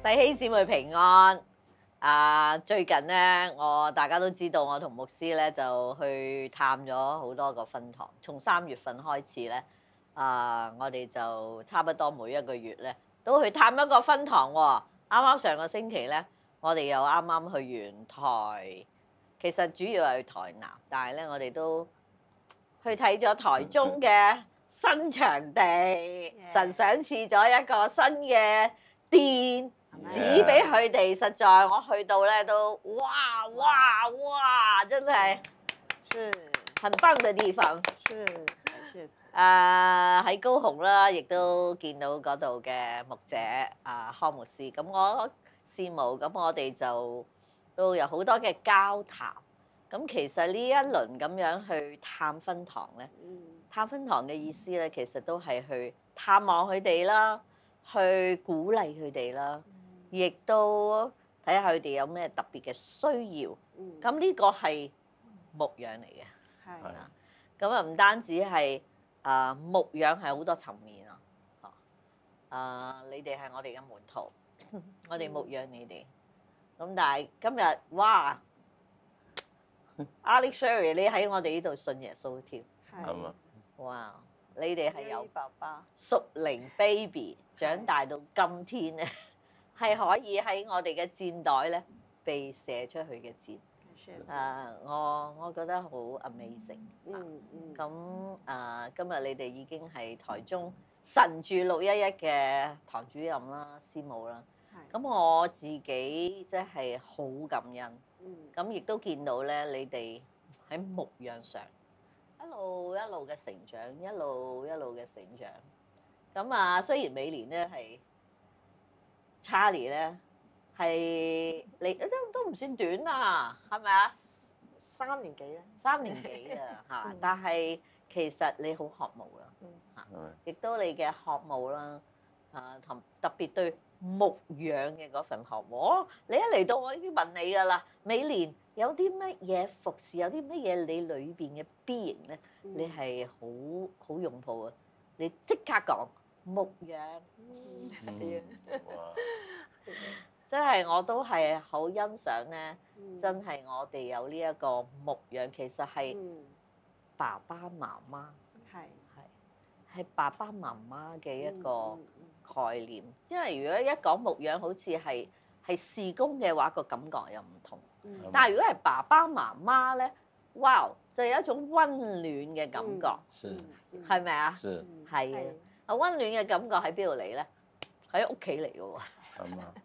弟兄姊妹平安。最近咧，大家都知道，我同牧師咧就去探咗好多個分堂。從3月份開始咧，我哋就差不多每一個月咧都去探一個分堂喎。啱啱上個星期咧，我哋又啱啱去完台，其實主要係去台南，但係咧我哋都去睇咗台中嘅新場地，神賞賜咗一個新嘅殿。指俾佢哋，實在我去到咧都哇，真係是很棒嘅地方。 是， 喺高雄啦，亦都見到嗰度嘅牧者康牧師，咁我羨慕，咁我哋就都有好多嘅交談。咁其實呢一輪咁樣去探分堂咧，探分堂嘅意思咧，其實都係去探望佢哋啦，去鼓勵佢哋啦。亦都睇下佢哋有咩特別嘅需要，咁呢個係牧養嚟嘅。係啊，咁啊唔單止係牧養係好多層面啊。你哋係我哋嘅門徒，我哋牧養你哋。咁但係今日哇 ，Alex Sherry 你喺我哋呢度信耶穌添， 係啊， 哇！你哋係有寶寶屬靈 baby 長大到今天咧。係可以喺我哋嘅箭袋咧被射出去嘅箭，我覺得好 amazing。咁今日你哋已經係台中神住611嘅堂主任啦、師母啦。咁我自己即係好感恩。咁亦都見到咧，你哋喺牧養上一路嘅成長，一路嘅成長。咁雖然美蓮咧係。Charlie 咧係你都唔算短啊，係咪啊 ？3年幾咧 ？3年幾啊嚇！但係其實你好渴慕啦，亦都你嘅渴慕啦，同特別對牧養嘅嗰份渴慕。你一嚟到我已經問你㗎啦，美蓮有啲乜嘢服侍，有啲乜嘢你裏邊嘅 being 咧，你係好擁抱啊！你即刻講。牧養，真係我都係好欣賞咧。真係我哋有呢一個牧養，其實係爸爸媽媽，係爸爸媽媽嘅一個概念。因為如果一講牧養，好似係事工嘅話，個感覺又唔同。但係如果係爸爸媽媽咧，哇，就有一種溫暖嘅感覺，係咪啊？係啊。溫暖嘅感覺喺邊度嚟咧？喺屋企嚟嘅喎。 係嘛？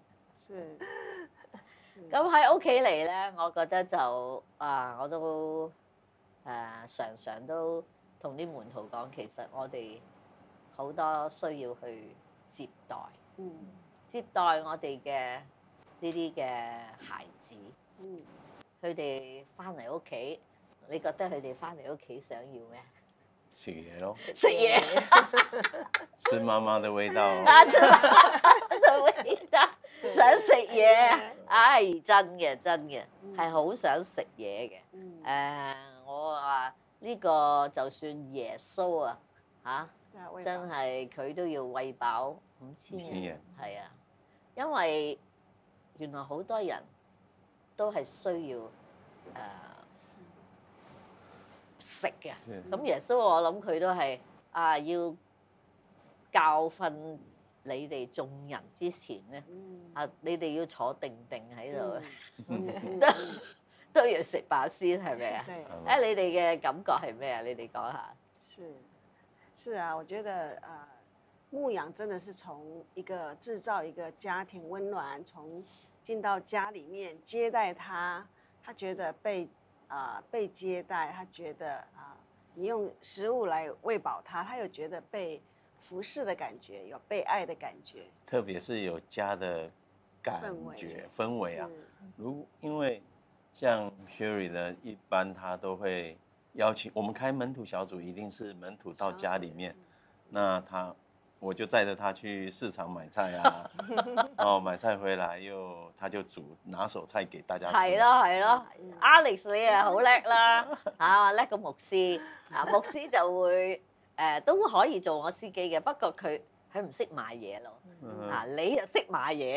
咁喺屋企嚟咧，我覺得就我都常常都同啲門徒講，其實我哋好多需要去接待，接待我哋嘅呢啲嘅孩子。佢哋翻嚟屋企，你覺得佢哋翻嚟屋企想要咩？ 食嘢咯， 食嘢， 吃媽媽的味道。 吃媽媽的味道，想食嘢，真嘅，係好想食嘢嘅。我話呢個就算耶穌真係佢都要餵飽5000人，係啊，因為原來好多人都係需要食嘅，咁耶穌我諗佢都係要教訓你哋眾人之前咧，你哋要坐定喺度，都要食飽先，係咪啊？你哋嘅感覺係咩啊？你哋講下。 是啊，我覺得牧養真的是從一個製造一個家庭溫暖，從進到家裡面接待他覺得被接待，他覺得你用食物來餵飽他，他有覺得被服侍的感覺，有被愛的感覺， 特別是有家的感覺氛圍啊。因為像 Sherry 呢，一般他都會邀請我們開門徒小組，一定是門徒到家裡面，那我就載着他去市場買菜啊，買菜回來他就煮拿手菜給大家吃。 係咯，Alex 你啊好叻啦，叻過牧師，牧師就會都可以做我司機嘅，不過佢唔識買嘢咯，你又識買嘢，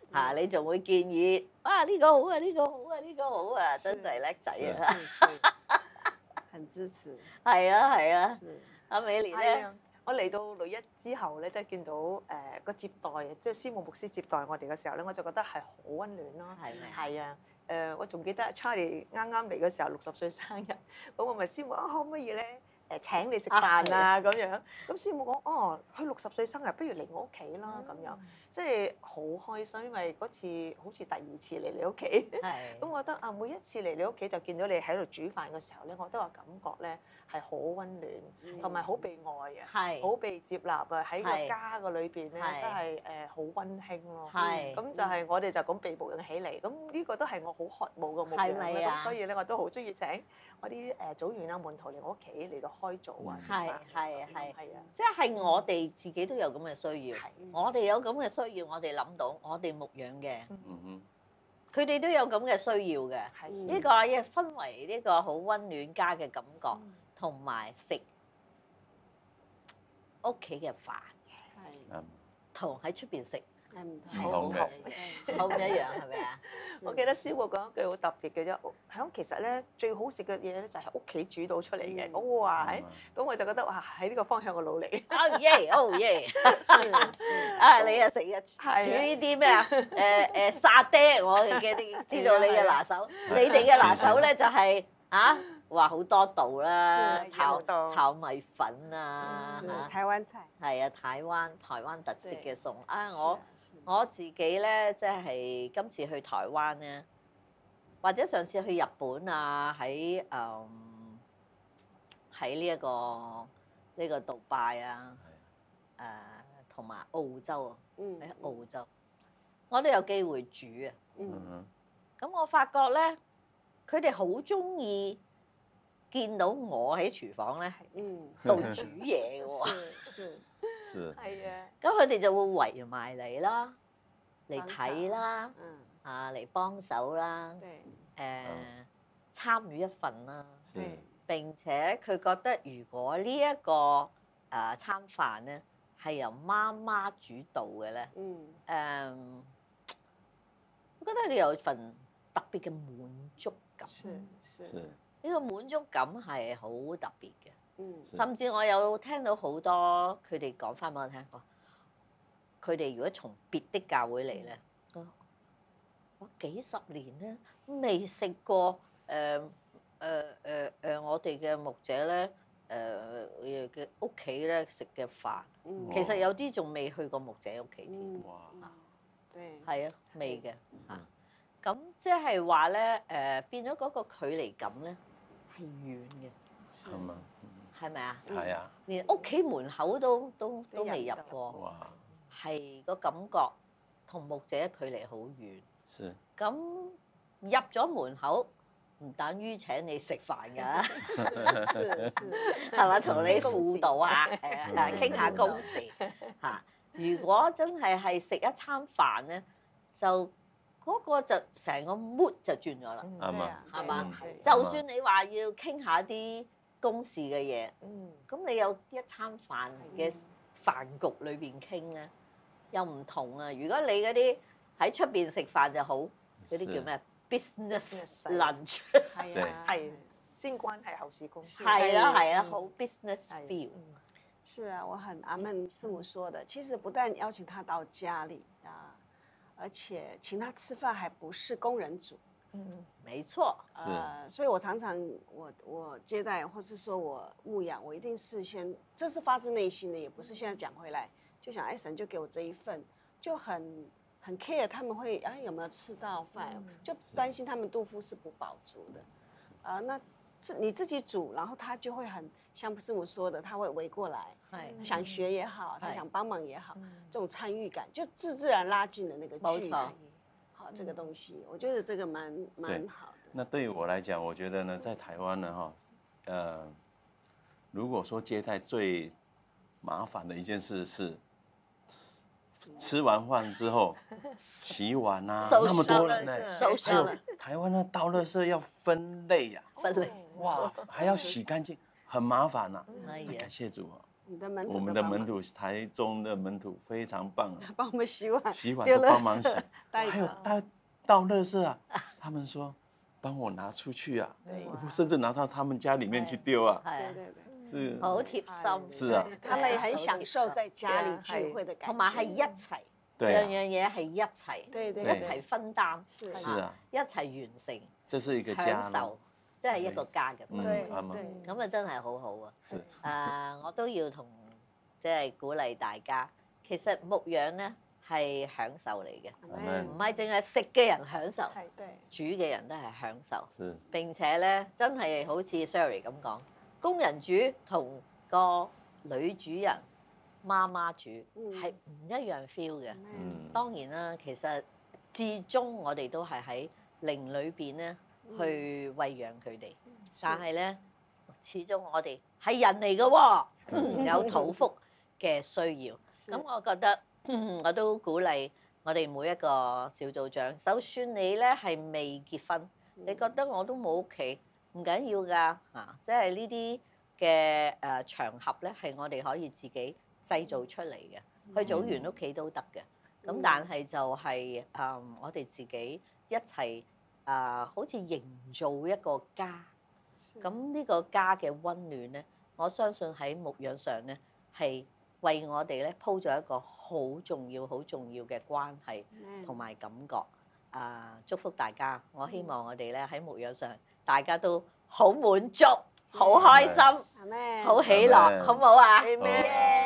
嚇，你仲會建議啊呢個好啊，呢個好啊，呢個好啊，真係叻仔啊！ 很支持。 係啊係啊，阿美蓮咧， 我嚟到女一之後咧，即係見到個接待，即係師母牧師接待我哋嘅時候咧，我就覺得係好溫暖咯。 係咪？ 係啊，我仲記得 Charlie 啱啱嚟嘅時候60歲生日，咁我咪師母可唔可以咧請你食飯啊咁樣？咁師母講佢60歲生日，不如嚟我屋企啦咁樣，即係好開心，因為嗰次好似第2次嚟你屋企。係。咁我覺得每一次嚟你屋企就見到你喺度煮飯嘅時候咧，我覺得個感覺咧係好溫暖，同埋好被愛啊，好被接納啊，喺個家嘅裏邊咧，真係好溫馨咯。係。咁就係我哋就咁被牧養起嚟，咁呢個都係我好渴慕嘅牧養啦。咁所以咧，我都好中意請我啲組員啊、門徒嚟我屋企嚟到開組啊。係啊，即係我哋自己都有咁嘅需要，我哋有咁嘅需要，我哋諗到我哋牧養嘅，佢哋都有咁嘅需要嘅。呢個亦分為呢個好溫暖家嘅感覺，同埋食屋企嘅飯，同喺出邊食唔同嘅， 好唔一樣係咪啊？ 我記得師母講一句好特別嘅啫，響其實咧最好食嘅嘢咧就係屋企煮到出嚟嘅。哇！咁我就覺得哇喺呢個方向我努力。 Oh yeah！你啊成日煮呢啲咩啊？沙爹，我嘅知道你嘅拿手。你哋嘅拿手咧就係話好多道啦，炒米粉啊， 台灣菜。 係啊，台灣特色嘅餸啊！我自己咧，即係今次去台灣咧，或者上次去日本啊，喺呢個杜拜啊，同埋澳洲啊，喺澳洲，我都有機會煮啊。咁我發覺咧，佢哋好中意見到我喺廚房咧，度煮嘢嘅喎。係啊。咁佢哋就會圍埋嚟啦，嚟睇啦，嚟幫手啦，參與一份啦。並且佢覺得，如果呢一個餐飯咧係由媽媽主導嘅咧，我覺得你有份特別嘅滿足感。呢個滿足感係好特別嘅，甚至我有聽到好多佢哋講翻俾我聽過，佢哋如果從別的教會嚟咧，我幾十年咧未食過我哋嘅牧者咧嘅屋企咧食嘅飯，其實有啲仲未去過牧者屋企添。哇！係啊，未嘅嚇。咁即係話咧變咗嗰個距離感咧係遠嘅，係咪啊？係啊，連屋企門口都未入過，哇！係個感覺同牧者距離好遠。咁入咗門口唔等於請你食飯㗎，係咪？同你輔導啊，傾下工時嚇。如果真係食一餐飯咧，就嗰個就成個 mood 就轉咗啦，係嘛？就算你話要傾下啲公事嘅嘢，咁你有一餐飯嘅飯局裏邊傾咧，又唔同啊！如果你嗰啲喺出邊食飯就好，嗰啲叫咩 business lunch， 係先關係後事公司， 係啊，好 business feel。 是啊，我很阿門師母說的，其實不但邀請他到家裡而且請他吃飯還不是工人煮。 沒錯。 所以我常常我接待或是說我牧養，我一定是先，這是發自內心的，也不是現在講回來就想神就給我這一份，就很 care 他們會有沒有吃到飯，就擔心他們肚腹是不飽足的。那你自己煮，然後他就會很像師母說的，他會圍過來，他想學也好，他想幫忙也好，這種參與感就自然拉近了那個距離。好，這個東西，我覺得這個蠻好的。 那對於我來講，我覺得呢，在台灣呢，如果說接待最麻煩的一件事是，吃完飯之後洗碗啊，那麼多人呢，還有台灣呢倒垃圾要分類呀， 分類， 哇，還要洗乾淨，很麻煩吶。感謝主啊， 我们的门徒台中的门徒非常棒啊， 帮我们洗碗都帮忙洗， 还有倒垃圾啊，他们说帮我拿出去啊，甚至拿到他们家里面去丢啊， 对， 是好貼心。 是啊， 他们也很享受在家里聚會的感覺， 同埋係一齊， 對啊樣樣嘢係一齊， 對一齊分擔， 是啊， 一齊完成， 這是一個家享受，即係一個家嘅氛圍。 對， 咁啊真係好好啊！ 是我都要同即係鼓勵大家，其實牧養咧係享受嚟嘅，唔係淨係食嘅人享受，煮嘅人都係享受。並且咧真係好似 Sherry 咁講，工人煮同個女主人媽媽煮係唔一樣 feel 嘅。當然啦，其實至終我哋都係喺靈裏邊咧去餵養佢哋，但係咧始終我哋係人嚟嘅喎，有肚腹嘅需要。咁我覺得我都鼓勵我哋每一個小組長，就算你咧係未結婚，你覺得我都冇屋企，唔緊要㗎嚇，即係呢啲嘅場合咧係我哋可以自己製造出嚟嘅，去組員屋企都得嘅。咁但係就係我哋自己一齊好似營造一個家。咁呢個家嘅溫暖咧，我相信喺牧養上咧係為我哋咧鋪咗一個好重要、好重要嘅關係同埋感覺。祝福大家！我希望我哋咧喺牧養上，大家都好滿足、好開心、好喜樂，好唔好啊？